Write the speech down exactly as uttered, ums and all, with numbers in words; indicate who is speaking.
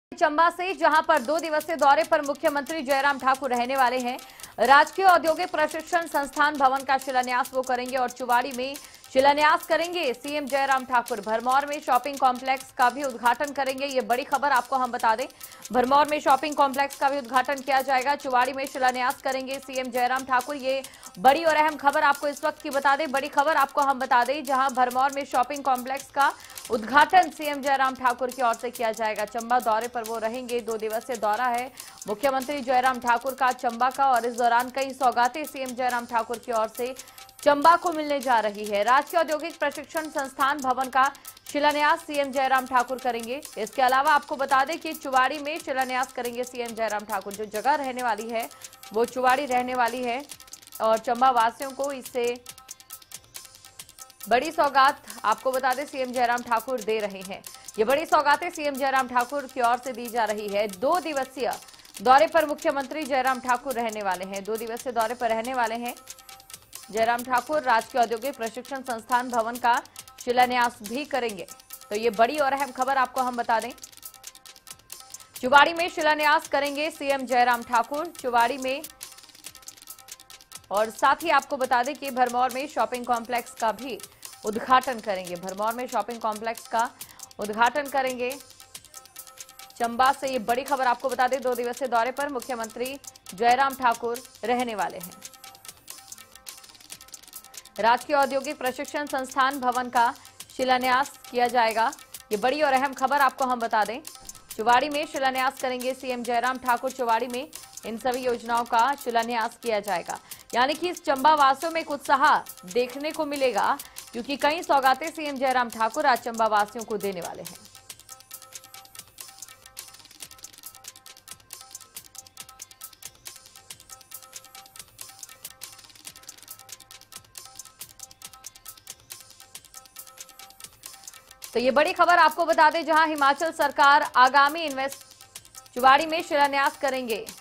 Speaker 1: चंबा से, जहां पर दो दिवसीय दौरे पर मुख्यमंत्री जयराम ठाकुर रहने वाले हैं। राजकीय औद्योगिक प्रशिक्षण संस्थान भवन का शिलान्यास वो करेंगे और चुवाड़ी में शिलान्यास करेंगे सीएम जयराम ठाकुर। भरमौर में शॉपिंग कॉम्प्लेक्स का भी उद्घाटन करेंगे। ये बड़ी खबर आपको हम बता दें, भरमौर में शॉपिंग कॉम्प्लेक्स का भी उद्घाटन किया जाएगा। चुवाड़ी में शिलान्यास करेंगे सीएम जयराम ठाकुर। ये बड़ी और अहम खबर आपको इस वक्त की बता दें, बड़ी खबर आपको हम बता दें, जहां भरमौर में शॉपिंग कॉम्प्लेक्स का उद्घाटन सीएम जयराम ठाकुर की ओर से किया जाएगा। चंबा दौरे पर वो रहेंगे, दो दिवसीय दौरा है मुख्यमंत्री जयराम ठाकुर का चंबा का, और इस दौरान कई सौगातें सीएम जयराम ठाकुर की ओर से चंबा को मिलने जा रही है। राजकीय औद्योगिक प्रशिक्षण संस्थान भवन का शिलान्यास सीएम जयराम ठाकुर करेंगे। इसके अलावा आपको बता दें कि चुवाड़ी में शिलान्यास करेंगे सीएम जयराम ठाकुर। जो जगह रहने वाली है वो चुवाड़ी रहने वाली है और चंबा वासियों को इससे बड़ी सौगात आपको बता दें सीएम जयराम ठाकुर दे रहे हैं। ये बड़ी सौगातें सीएम जयराम ठाकुर की ओर से दी जा रही है। दो दिवसीय दौरे पर मुख्यमंत्री जयराम ठाकुर रहने वाले हैं, दो दिवसीय दौरे पर रहने वाले हैं जयराम ठाकुर। राजकीय औद्योगिक प्रशिक्षण संस्थान भवन का शिलान्यास भी करेंगे। तो ये बड़ी और अहम खबर आपको हम बता दें, चुवाड़ी में शिलान्यास करेंगे सीएम जयराम ठाकुर, चुवाड़ी में। और साथ ही आपको बता दें कि भरमौर में शॉपिंग कॉम्प्लेक्स का भी उद्घाटन करेंगे। भरमौर में शॉपिंग कॉम्प्लेक्स का उद्घाटन करेंगे। चंबा से ये बड़ी खबर आपको बता दें, दो दिवसीय दौरे पर मुख्यमंत्री जयराम ठाकुर रहने वाले हैं। राजकीय औद्योगिक प्रशिक्षण संस्थान भवन का शिलान्यास किया जाएगा। ये बड़ी और अहम खबर आपको हम बता दें, चुवाड़ी में शिलान्यास करेंगे सीएम जयराम ठाकुर। चुवाड़ी में इन सभी योजनाओं का शिलान्यास किया जाएगा, यानी कि इस चंबा वासियों में एक उत्साह देखने को मिलेगा, क्योंकि कई सौगातें सीएम जयराम ठाकुर आज चंबा वासियों को देने वाले हैं। तो ये बड़ी खबर आपको बता दें, जहां हिमाचल सरकार आगामी इन्वेस्ट चुवाड़ी में शिलान्यास करेंगे।